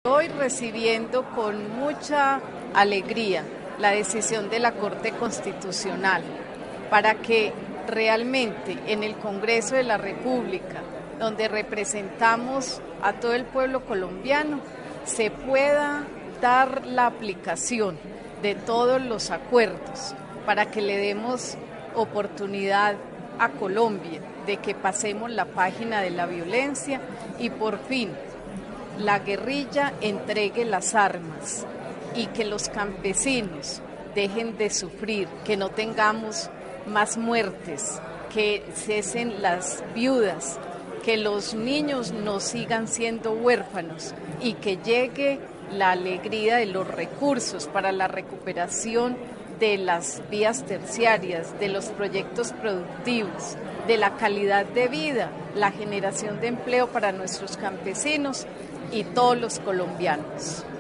Hoy recibiendo con mucha alegría la decisión de la Corte Constitucional para que realmente en el Congreso de la República, donde representamos a todo el pueblo colombiano, se pueda dar la aplicación de todos los acuerdos para que le demos oportunidad a Colombia de que pasemos la página de la violencia y por fin la guerrilla entregue las armas y que los campesinos dejen de sufrir, que no tengamos más muertes, que cesen las viudas, que los niños no sigan siendo huérfanos y que llegue la alegría de los recursos para la recuperación de las vías terciarias, de los proyectos productivos, de la calidad de vida, la generación de empleo para nuestros campesinos y todos los colombianos.